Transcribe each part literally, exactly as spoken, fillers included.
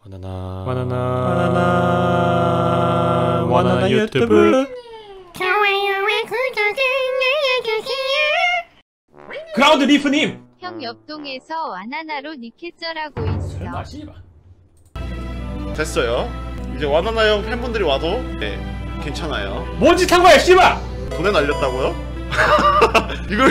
바나나 바나나 바나나 바나나 유튜브 좋아요와 구독을 눌러주세요. 그라운드 리프님 형 옆동에서 와나나로 니케쩌라고 있어. 설마 씨발 됐어요. 이제 와나나 형 팬분들이 와도 네 괜찮아요. 뭔 짓 한 거야 씨발. 돈에 날렸다고요? 이걸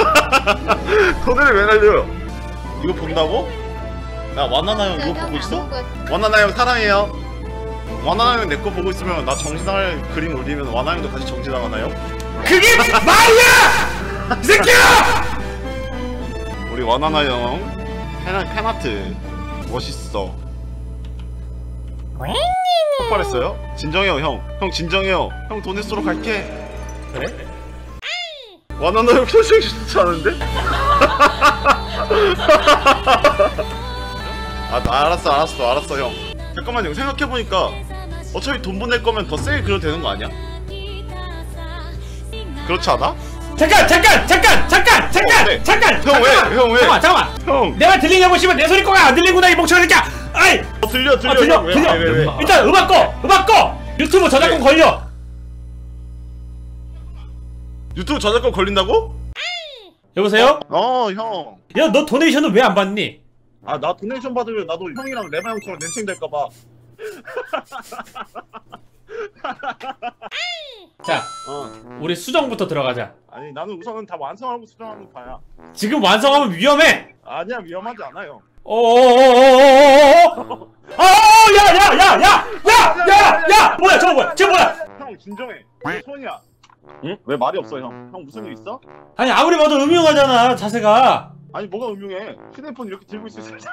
돈을 왜 날려요? 이거 본다고? 야 와나나 형 이거 보고 있어? 와나나 형 사랑해요. 와나나 형 내 거 보고 있으면 나 정지당할 그림 올리면 와나나 형도 같이 정지당하나요? 그게 말이야! 이 새끼야! 우리 와나나 형 팬, 팬아트 멋있어. 폭발했어요? 진정해요 형. 형 진정해요. 형 돈 냈으러 갈게. 그래? 와나나 형 표정이 좋지 않은데? 아, 나 알았어, 알았어, 알았어, 형. 잠깐만, 형. 생각해보니까 어차피 돈 보낼 거면 더 세게 그려도 되는 거 아니야? 그렇지 않아? 잠깐! 잠깐! 잠깐! 잠깐! 잠깐! 어, 네. 잠깐! 형, 잠깐만! 왜? 형, 왜? 잠깐만! 잠깐만! 형! 내 말 들리냐고 씨발 내 소리 꺼가 안 들리구나 이 멍청한 새끼야! 아이! 어, 들려, 들려, 아, 들려! 형. 왜, 들려! 왜, 왜, 왜? 일단 음악 꺼! 음악 꺼! 유튜브 저작권 네. 걸려! 유튜브 저작권 걸린다고? 여보세요? 어, 형. 야 너 도네이션은 왜 안 받니? 아, 나 도네이션 받으면 나도 형이랑 레바 형처럼 렌칭 될까봐. 자 어. 우리 수정부터 들어가자. 아니, 나는 우선은 다 완성하고 수정하는 파야. 지금 완성하면 위험해! 아니야, 위험하지 않아요. 어어어어어어어어 야야야야야야야야 뭐야 저거 뭐야 저거 뭐야 형, 진정해. 왜 손이야? 응? 왜 말이 없어, 형? 형 무슨 일 있어? 아니 아무리 봐도 음흉하잖아 자세가. 아니, 뭐가 음흉해? 휴대폰 이렇게 들고 있을 수 있어.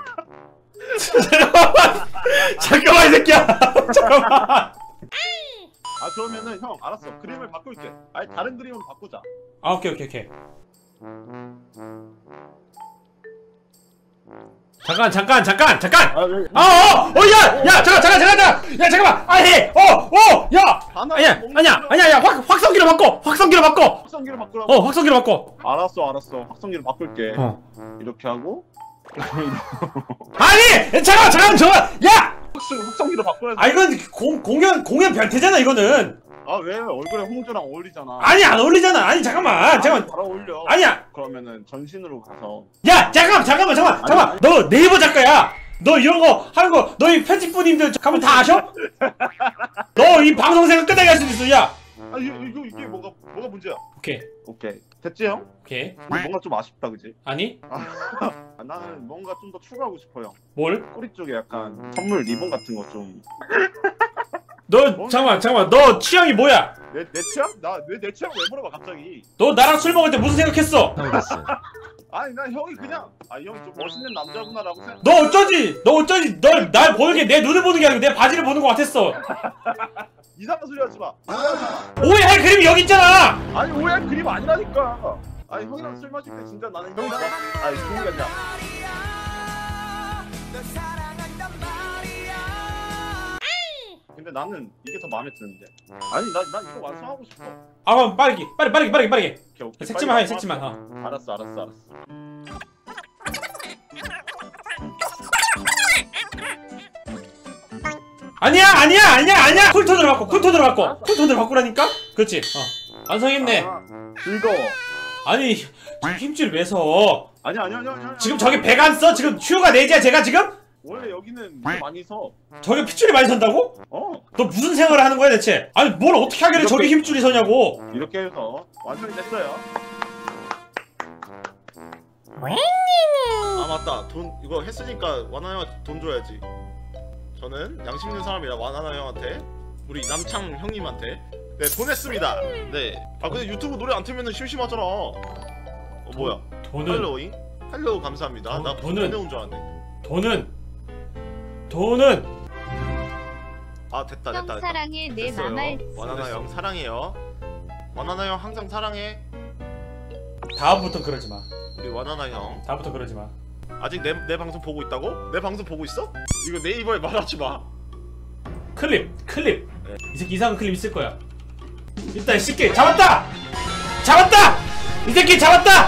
잠깐만 잠깐만 이 새끼야 잠깐만. 아, 그러면은 형 알았어. 그림을 바꿀게. 아니, 다른 그림은 바꾸자. 아 오케이 오케이 오케이 잠깐 잠깐 잠깐 잠깐 아, 왜? 아어어야야 잠깐 잠깐 잠깐 잠깐 야 잠깐만 아니 어어야 하나 아니야 아니야 아니야 야 확 확성기로 바꿔 확성기로 바꿔 확성기를 바꾸라고. 어 확성기로 바꿔 알았어, 알았어. 확성기를 바꿀게. 어 이렇게 하고. 아니 잠깐 잠깐 잠깐 야 확성, 확성기로 바꿔야지. 아 이건 공 공연 공연 변태잖아 이거는. 아, 왜? 얼굴에 홍조랑 어울리잖아. 아니 안 어울리잖아. 아니 잠깐만 잠깐만 잘 어울려. 아니야 그러면은 전신으로 가서. 야 잠깐만 잠깐만 잠깐만 잠깐만 너 네이버 작가야. 너 이런 거 하는 거 너희 편집부님들 가면 다 아셔? 너 이 방송 생각 끝나게 할 수도 있어. 야 아, 이거 이거 이게 뭐가 뭐가 문제야? 오케이 오케이. 됐지 형? 오케이 근데 뭔가 좀 아쉽다, 그지? 아니 아, 나는 뭔가 좀 더 추가하고 싶어요. 뭘? 꼬리 쪽에 약간 선물 리본 같은 거 좀. 너 잠깐만 잠깐만 너 취향이 뭐야? 내, 내 취향? 나 왜 내 취향 왜 물어봐 갑자기? 너 나랑 술 먹을 때 무슨 생각했어? 아니, 난 형이 그냥 아, 형 좀 멋있는 남자구나라고 생각. 너 어쩌지 너 어쩌지 널 날 보는 게 내 눈을 보는 게 아니고 내 바지를 보는 거 같았어. 이상한 소리 하지 마. 오해하지 마. 오해할 그림이 여기 있잖아. 아니, 오해할 그림 아니라니까. 아니, 형이랑 술 마실 때 진짜 나는 형이 좋아. 아니, 좋은 게 아니라. 근데 나는 이게 더 마음에 드는데. 아니, 나, 나 이거 완성하고 싶어. 아 그럼 빠르게 빠르게 빠르게 빠르게 빠르게 오케이, 오케이. 색칠만 빨리 해 색칠만. 완성하자. 어. 알았어, 알았어, 알았어. 아니야 아니야 아니야 아니야 쿨톤으로 바꿔 쿨톤으로 바꿔 쿨톤으로 바꾸라니까. 그렇지. 어 완성했네. 아, 즐거워. 아니 힘줄 왜 서? 아니, 아니, 아니, 아니. 아니. 지금 저게 배가 안 써? 지금 휴가 내지야 제가 지금? 원래 여기는 좀 많이 서. 저게 핏줄이 많이 선다고? 어. 너 무슨 생활을 하는 거야 대체? 아니 뭘 어떻게 하길래 저게 힘줄이 서냐고. 이렇게 해서 완성이 됐어요. 아, 맞다. 돈 이거 했으니까 와나나 형한테 돈 줘야지. 저는 양심 있는 사람이라 와나나 형한테, 우리 남창 형님한테 네, 돈 했습니다. 네. 아, 근데 유튜브 노래 안 틀면은 심심하잖아. 어, 뭐야? 돈은 할로잉? 할로 감사합니다. 돈- 나 돈은- 돈은 줄 알았네. 돈은 돈은 아, 됐다, 형 됐다, 됐다. 사랑해 내 됐어요. 맘알. 와나나 형 사랑해요. 와나나 형 항상 사랑해. 다음부터 그러지 마. 우리 와나나 형. 다음부터 그러지 마. 아직 내, 내 방송 보고 있다고? 내 방송 보고 있어? 이거 네이버에 말하지 마. 클립 클립. 이 새끼 이상한 클립 있을 거야. 일단 쉽게 잡았다. 잡았다. 이 새끼 잡았다.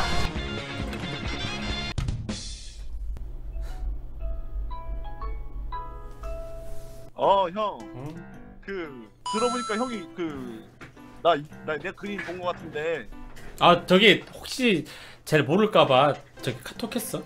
어, 형. 응? 그 들어보니까 형이 그나나 내 그림 본 거 같은데. 아 저기 혹시 잘 모를까봐 저기 카톡했어.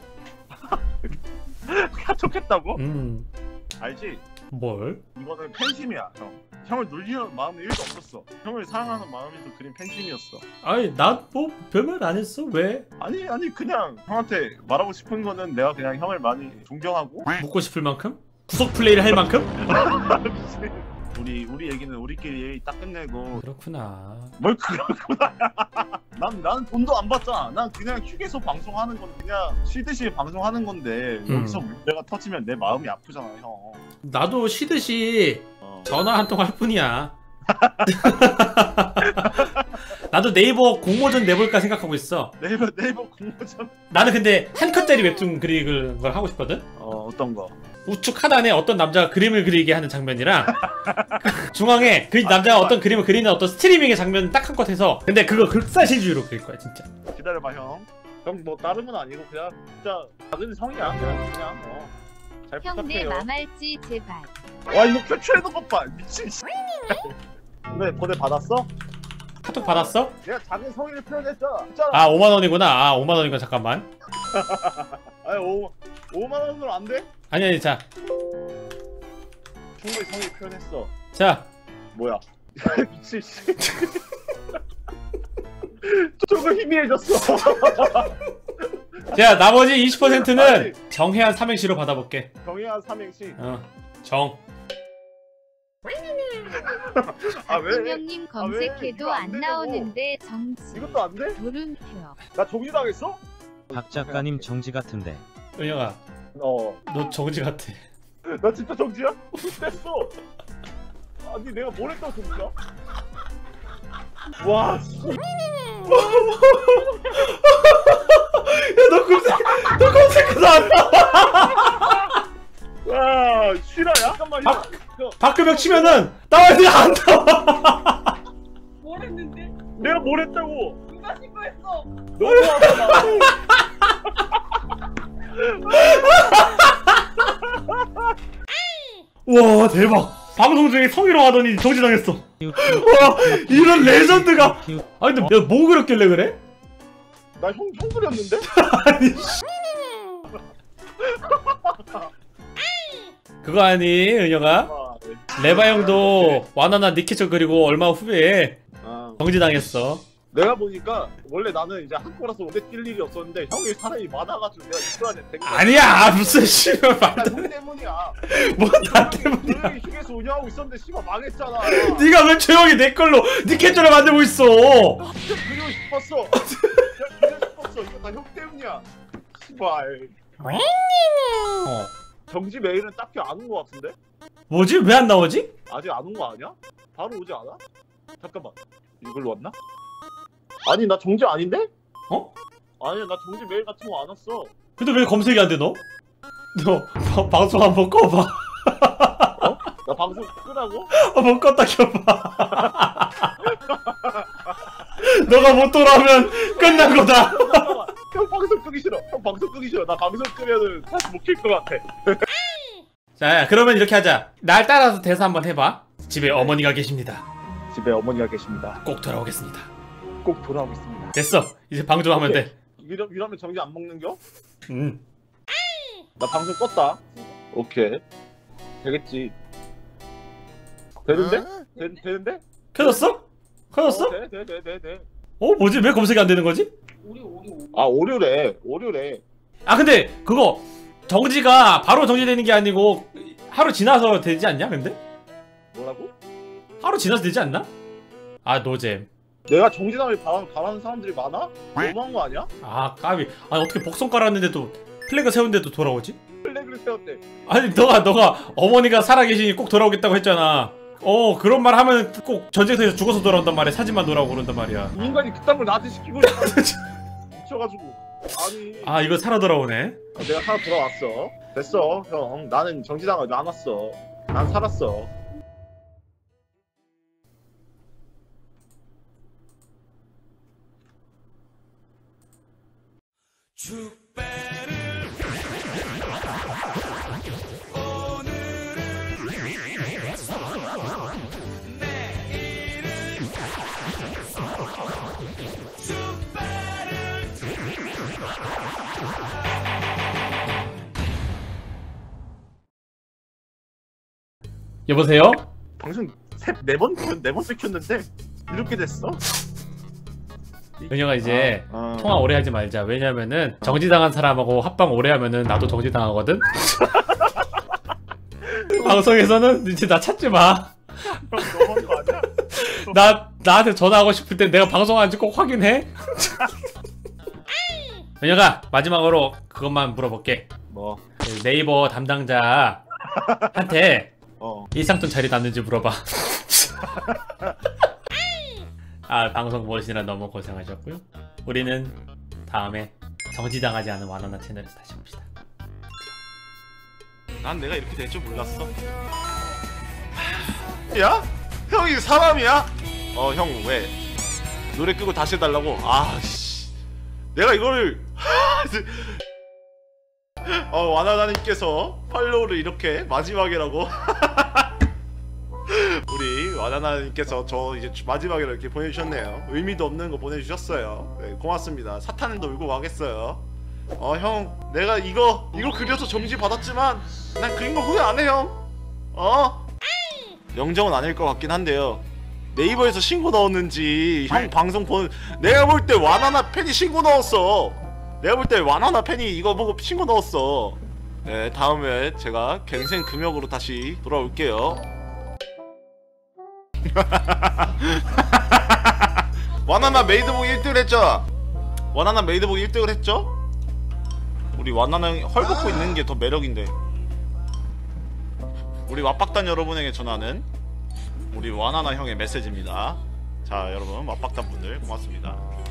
카톡했다고? 음. 알지? 뭘? 이거는 팬심이야, 형. 형을 놀리는 마음이 일도 없었어. 형을 사랑하는 마음에서 그린 팬심이었어. 아니 나 뭐 별말 안 했어. 왜? 아니 아니 그냥 형한테 말하고 싶은 거는 내가 그냥 형을 많이 존경하고. 묻고 싶을 만큼? 구속 플레이를 할 만큼? 우리 우리 얘기는 우리끼리 딱 끝내고. 그렇구나. 뭘 그렇구나. 난 나는 돈도 안 받잖아. 난 그냥 휴게소 방송하는 건 그냥 쉬듯이 방송하는 건데 음. 여기서 문제가 터지면 내 마음이 아프잖아, 형. 나도 쉬듯이 어. 전화 한 통 할 뿐이야. 나도 네이버 공모전 내볼까 생각하고 있어. 네이버 네이버 공모전. 나는 근데 한 컷짜리 웹툰 그리는 걸 하고 싶거든. 어 어떤 거? 우측 하단에 어떤 남자가 그림을 그리게 하는 장면이랑 중앙에 그 남자가 어떤 그림을 그리는 어떤 스트리밍의 장면 딱 한 컷 해서. 근데 그거 극사실주의로 그릴 거야 진짜. 기다려봐, 형. 형 뭐 다른 건 아니고 그냥 진짜 작은 성이야. 그냥 그냥 어. 잘 형 내 부탁해요. 맘알지 제발. 와 이거 표출해놓은 것 봐. 미친. 근데 보내 받았어? 카톡 받았어? 내가 작은 성의를 표현했잖아. 진짜로. 아 오만 원이구나. 아 오만 원이구나. 잠깐만. 아니 오 오만 원으로 안 돼? 아니 아니 자. 충분히 성의 표현했어. 자. 뭐야? 미친 씨. 조금 희미해졌어. 자 나머지 이십 퍼센트는 아니. 정혜한 삼행시로 받아볼게. 경의한 삼행시. 어. 정. 아 왜? 형님 아, 왜? 검색해도 이거 안 안 되냐고. 나오는데 정지. 이것도 안 돼? 물음표. 나 정지당했어? 박 작가님 정지 같은데. 은영아 어. 너 정지 같아. 나 진짜 정지야? 됐어. 아니 내가 뭘 했다고 정지야? 와. 씨. 야너 검색 너 검색해도 안 나와. 와 실화야? 잠깐만. 박- 형, 박금혁 치면은 나와야 안 나와. 뭘 했는데? 내가 뭘 했다고? 누가 신고했어? 너무하다. 와 대박. 방송 중에 성희롱 하더니 정지당했어. 와 이런 레전드가. 아 근데 내가 뭐 그렸길래 그래? 나형 형 그렸는데? 아니 그거 아니 은영아? 아, 네. 레바 형도 와나나 니케처 그리고 얼마 후에 아, 정지당했어. 내가 보니까 원래 나는 이제 한국라서 오래 뛸 일이 없었는데 형이 사람이 많아가지고 내가 이끌어야 된 거야. 아니야 무슨 씨발 말도 형 때문이야. 뭐나 때문이야. 조용히 휴게소 운영하고 있었는데 씨발 망했잖아. 네가 왜 조용히 내 걸로 니케처를 만들고 있어. 진짜 그리고 싶었어. 진짜 그리고 싶었어. 이거 다 형 때문이야. 씨발. 어. 정지 메일은 딱히 안 온 거 같은데? 뭐지 왜 안 나오지? 아직 안 온 거 아니야? 바로 오지 않아? 잠깐만. 이걸로 왔나? 아니 나 정지 아닌데? 어? 아니 나 정지 메일 같은 거 안 왔어. 근데 왜 검색이 안 돼 너? 너 바, 방송 한번 꺼봐. 나 방송 끄라고? 한번 껐다 켜봐. 너가 못 돌아오면 끝난 거다. 잠깐만. 형 방송 끄기 싫어. 형 방송 끄기 싫어. 나 방송 끄면은 다시 못 킬 것 같아. 자 그러면 이렇게 하자. 날 따라서 대사 한번 해봐. 집에 어머니가 계십니다. 집에 어머니가 계십니다. 꼭 돌아오겠습니다. 꼭 돌아오겠습니다. 됐어. 이제 방 좀 하면 돼. 이러, 이러면 정지 안 먹는겨? 음. 나 방송 껐다. 오케이. 되겠지. 되는데? 되, 되는데? 켜졌어? 켜졌어? 어, 돼, 돼, 돼, 돼, 돼. 어 뭐지 왜 검색이 안 되는 거지? 우리 우리 우리. 아 오류래. 오류래. 아 근데 그거 정지가 바로 정지되는 게 아니고 하루 지나서 되지 않냐 근데? 뭐라고? 하루 지나서 되지 않나? 아 노잼. 내가 정지당을 바라, 바라는 사람들이 많아? 너무한 거 아니야? 아 까비. 아니 어떻게 복선 깔았는데도 플래그 세운데도 돌아오지? 플래그를 세웠대. 아니 너가 너가 어머니가 살아계시니 꼭 돌아오겠다고 했잖아. 어 그런 말 하면 꼭 전쟁터에서 죽어서 돌아온단 말이야. 사진만 돌아오고 그런단 말이야. 이 인간이 그딴 걸 나한테 시키고 미쳐가지고. 아니 아 이거 살아 돌아오네. 어, 내가 살아 돌아왔어. 됐어 형. 나는 정지당을 안 왔어. 난 살았어. 축배를 오늘을 여보세요? 방송 네번 네 번째 켰는데 이렇게 됐어? 은영아 이제 아, 아. 통화 오래 하지 말자. 왜냐면은 정지당한 사람하고 합방 오래 하면은 나도 정지당하거든. 방송에서는 이제 나 찾지 마. 너무한 거 아니야? 나 나한테 전화하고 싶을 때 내가 방송하는지 꼭 확인해. 은영아 마지막으로 그것만 물어볼게. 뭐? 그 네이버 담당자한테 어. 일상돈 자리 났는지 물어봐. 아 방송 보시느라 너무 고생하셨고요. 우리는 다음에 정지당하지 않은 와나나 채널에서 다시 봅시다. 난 내가 이렇게 될 줄 몰랐어. 야? 형이 사람이야? 어, 형 왜? 노래 끄고 다시 해달라고? 아, 씨. 내가 이거를 어, 와나나님께서 팔로우를 이렇게 마지막이라고 우리 와나나님께서 저 이제 마지막이라고 이렇게 보내주셨네요. 의미도 없는 거 보내주셨어요. 네, 고맙습니다. 사탄은 놀고 가겠어요. 어, 형, 내가 이거 이거 그려서 점지 받았지만 난 그린 거 후회 안 해, 형. 어? 영정은 아닐 것 같긴 한데요. 네이버에서 신고 넣었는지 형 방송 보는 내가 볼 때 와나나 팬이 신고 넣었어. 내가 볼 때 와나나 팬이 이거 보고 신고 넣었어. 네, 다음에 제가 갱생 금역으로 다시 돌아올게요. 와나나 메이드복 일 등 했죠? 와나나 메이드복 일 등을 했죠? 우리 와나나 헐벗고 있는 게 더 매력인데. 우리 왓박단 여러분에게 전하는 우리 와나나 형의 메시지입니다. 자, 여러분 왓박단 분들 고맙습니다.